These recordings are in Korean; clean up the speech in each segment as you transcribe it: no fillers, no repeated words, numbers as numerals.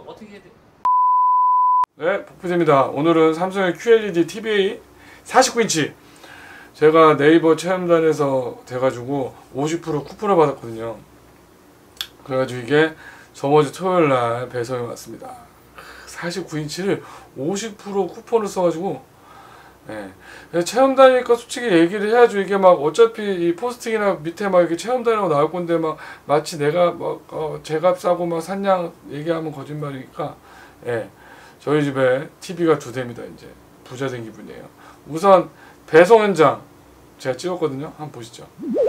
어떻게 해야 돼? 네, 복부입니다. 오늘은 삼성의 QLED TV 49인치 제가 네이버 체험단에서 돼가지고 50% 쿠폰을 받았거든요. 그래가지고 이게 저번주 토요일날 배송이 왔습니다. 49인치를 50% 쿠폰을 써가지고 네. 체험단이니까 솔직히 얘기를 해야죠. 이게 막 어차피 이 포스팅이나 밑에 막 이렇게 체험단이라고 나올 건데 막 마치 내가 막 제값 싸고 막 샀냐 얘기하면 거짓말이니까 저희 집에 TV가 2대입니다. 이제 부자 된 기분이에요. 우선 배송 현장 제가 찍었거든요. 한번 보시죠.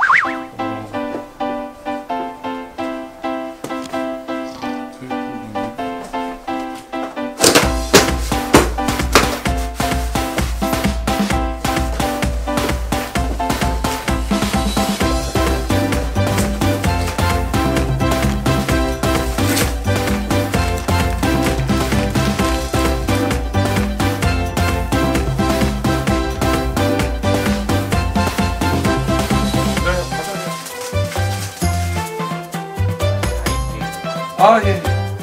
아, 예.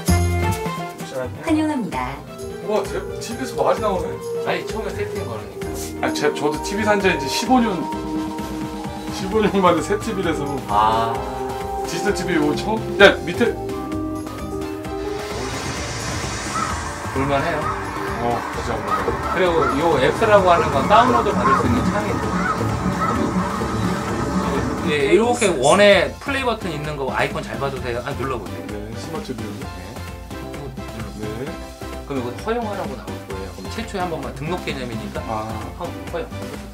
환영합니다. 와, TV에서 많이 나오네. 아니 처음에 세팅 거라니까. 아, 저도 TV 산지 이제 15년 만에 새 TV라서. 아 디지털 TV 이거 처음? 야, 밑에. 볼만해요. 진짜. 그리고 요 앱스라고 하는 건 다운로드 받을 수 있는 창이에요. 예, 이렇게 원에 플레이 버튼 있는 거 아이콘 잘 봐주세요. 아 눌러보세요. 네, 스마트 뷰. 네. 그럼 이거 허용하라고 나올 거예요. 그럼 최초에 한 번만 등록 개념이니까 허용.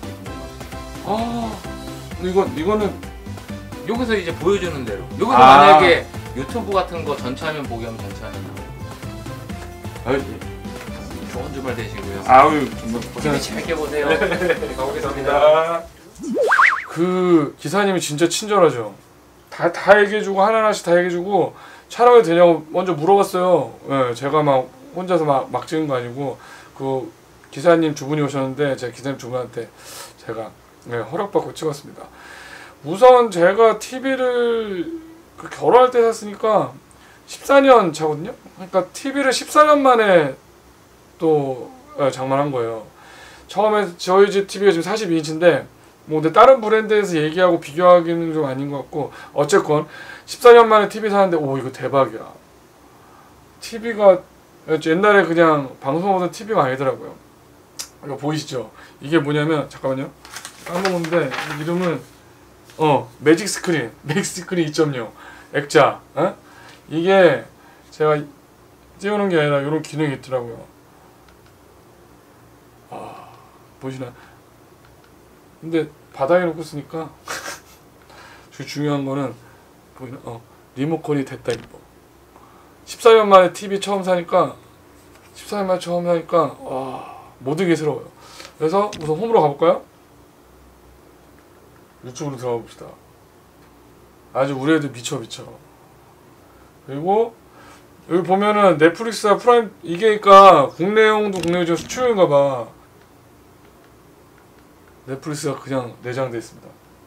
이거는 여기서 이제 보여주는 대로. 여기서 만약에 유튜브 같은 거 전체 화면 보기 하면 전체 화면 나와요. 좋은 주말 되시고요. 아유, TV 재밌게 보세요. 가보겠습니다. 그 기사님이 진짜 친절하죠. 다 얘기해주고 하나하나씩 다 얘기해주고 촬영이 되냐고 먼저 물어봤어요. 네, 제가 막 혼자서 막 찍은 거 아니고 그 기사님 두 분이 오셨는데 제가 기사님 두 분한테 제가 허락받고 찍었습니다. 우선 제가 TV를 결혼할 때 샀으니까 14년 차거든요. 그러니까 TV를 14년 만에 또 장만한 거예요. 처음에 저희 집 TV가 지금 42인치인데 뭐 근데 다른 브랜드에서 얘기하고 비교하기는 좀 아닌 것 같고 어쨌건 14년 만에 TV 사는데 이거 대박이야. TV가 옛날에 그냥 방송하던 TV가 아니더라고요. 이거 보이시죠? 이게 뭐냐면 잠깐만요. 까먹었는데 이름은 매직 스크린 2.0 액자. 이게 제가 띄우는 게 아니라 이런 기능이 있더라고요. 보이시나? 근데 바닥에 놓고 쓰니까 중요한 거는 보이나? 리모컨이 됐다 이거. 14년 만에 TV 처음 사니까 모든 게 새로워요. 그래서 우선 홈으로 가볼까요? 유튜브로 들어가 봅시다. 아주 우리 애들 미쳐. 그리고 여기 보면은 넷플릭스와 프라임 이게 그러니까 국내용도 국내용 수출용인가 봐. 넷플릭스가 그냥 내장되어 있습니다.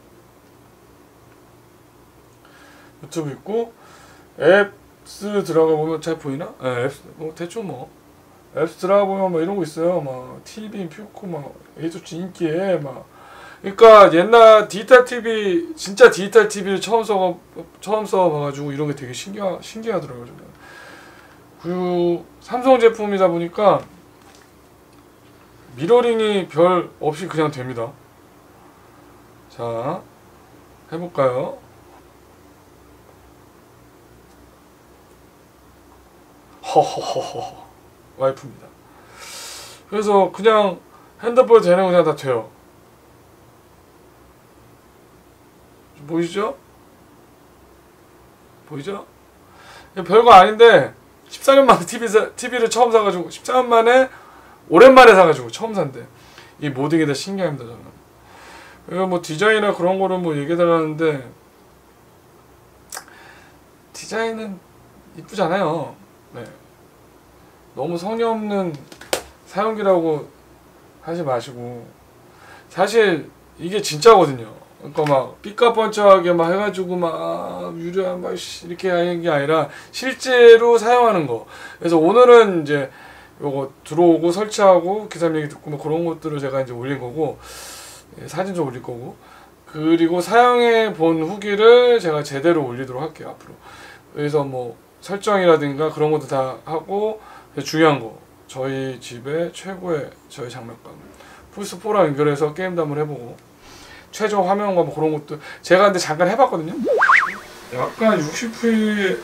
유튜브 있고 앱스 들어가 보면 잘 보이나? 앱스 대충 앱스 들어가 보면 뭐 이런 거 있어요. 막 TV 퓨코 막 A조치 인기에 막 그러니까 옛날 디지털 TV 진짜 디지털 TV를 처음 써봐가지고 이런 게 되게 신기하더라고요. 저는. 그리고 삼성 제품이다 보니까 미러링이 별 없이 그냥 됩니다. 자, 해볼까요? 허허허허 와이프입니다. 그래서 그냥 핸드폰 되는 거 그냥 다 돼요. 보이시죠? 보이죠? 별거 아닌데 14년 만에 TV를 처음 사가지고 14년 만에 오랜만에 사가지고 처음 산대. 이 모든 게 다 신기합니다 저는. 그리고 뭐 디자인이나 그런 거를 뭐 얘기해달라는데 디자인은 이쁘잖아요. 네. 너무 성의 없는 사용기라고 하지 마시고 사실 이게 진짜거든요. 그러니까 막 삐까뻔쩍하게 막 해가지고 막 유리한 막 이렇게 하는 게 아니라 실제로 사용하는 거. 그래서 오늘은 이제 요거 들어오고 설치하고 기사님 얘기 듣고 뭐 그런 것들을 제가 이제 올린 거고, 예, 사진 좀 올릴 거고, 그리고 사용해 본 후기를 제가 제대로 올리도록 할게요 앞으로. 그래서 뭐 설정이라든가 그런 것도 다 하고, 중요한 거 저희 집의 최고의 저희 장난감 플스4랑 연결해서 게임도 한번 해보고, 최저 화면과 뭐 그런 것도 제가 근데 잠깐 해봤거든요. 약간 60프레임으로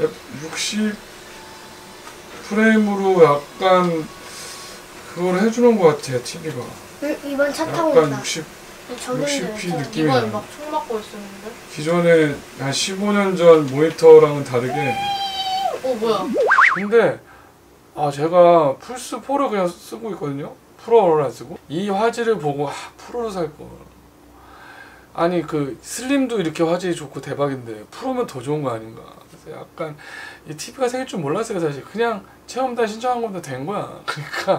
약간 그걸 해주는 것 같아요 TV가. 이번 차 타고 약간 온다. 60p 느낌이 이번에 나요. 막 총 맞고 있었는데. 기존에 한 15년 전 모니터랑은 다르게. 뭐야? 근데 제가 플스4를 그냥 쓰고 있거든요. 프로를 안 쓰고. 이 화질을 보고 프로를 살 걸. 아니 그 슬림도 이렇게 화질이 좋고 대박인데 프로면 더 좋은 거 아닌가. 그래서 약간 이 TV가 생길 줄 몰랐어요 사실. 그냥 체험단 신청한 것도 된 거야. 그러니까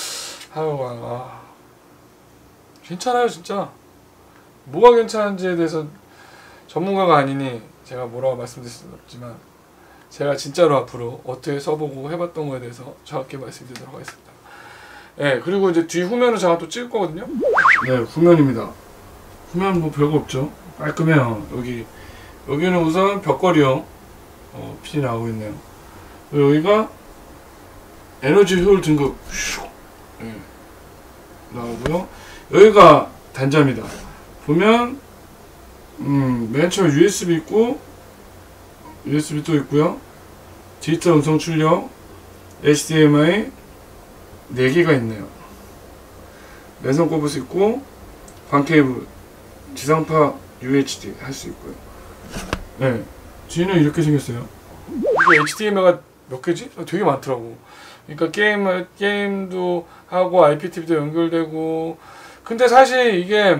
괜찮아요 진짜. 뭐가 괜찮은지에 대해서 전문가가 아니니 제가 뭐라고 말씀드릴 수는 없지만, 제가 진짜로 앞으로 어떻게 써보고 해봤던 거에 대해서 정확히 말씀드리도록 하겠습니다. 네, 그리고 이제 뒤 후면을 제가 또 찍을 거거든요. 네, 후면입니다. 후면 뭐 별거 없죠. 깔끔해요. 여기는 우선 벽걸이요. 핀이 나오고 있네요. 여기가 에너지 효율 등급 네, 나오고요. 여기가 단자입니다. 보면 맨 처음 USB 있고, USB 또 있고요. 디지털 음성 출력, HDMI 4개가 있네요. 내선 꼽을 수 있고, 광 케이블, 지상파 UHD 할 수 있고요. 네, 뒤는 이렇게 생겼어요. 이게 HDMI가 몇 개지? 되게 많더라고. 그러니까 게임도 하고 IPTV도 연결되고. 근데 사실 이게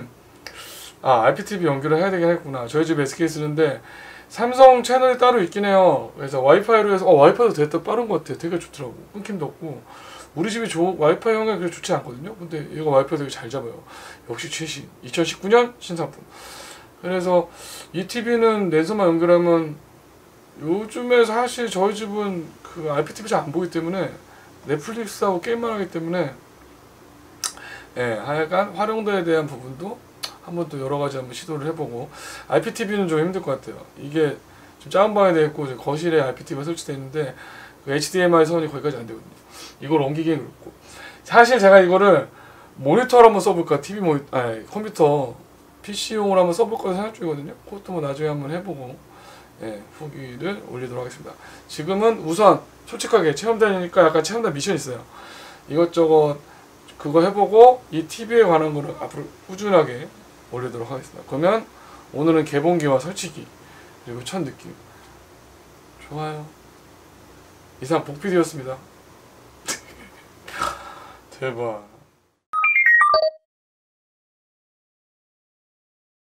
IPTV 연결을 해야 되긴 했구나. 저희 집 SK 쓰는데 삼성 채널이 따로 있긴 해요. 그래서 와이파이로 해서 와이파이도 됐다 빠른 것 같아. 되게 좋더라고. 끊김도 없고. 우리 집이 와이파이 형이 그렇게 좋지 않거든요. 근데 얘가 와이파이 되게 잘 잡아요. 역시 최신. 2019년 신상품. 그래서 이 TV는 랜선만 연결하면, 요즘에 사실 저희 집은 그 IPTV 잘 안 보기 때문에 넷플릭스하고 게임만 하기 때문에, 예, 하여간 활용도에 대한 부분도 한번 또 여러 가지 한번 시도를 해보고. IPTV는 좀 힘들 것 같아요. 이게 좀 작은 방에 되어 있고 거실에 IPTV가 설치되어 있는데 그 HDMI 선이 거기까지 안 되거든요. 이걸 옮기기엔 그렇고. 사실 제가 이거를 모니터로 한번 써볼까, 컴퓨터 PC용으로 한번 써볼까 생각 중이거든요. 그것도 뭐 나중에 한번 해보고, 예, 후기를 올리도록 하겠습니다. 지금은 우선 솔직하게 체험단이니까 약간 체험단 미션 있어요. 이것저것 그거 해보고 이 TV에 관한 거를 앞으로 꾸준하게 올리도록 하겠습니다. 그러면 오늘은 개봉기와 설치기 그리고 첫 느낌. 좋아요. 이상 복PD였습니다. 대박.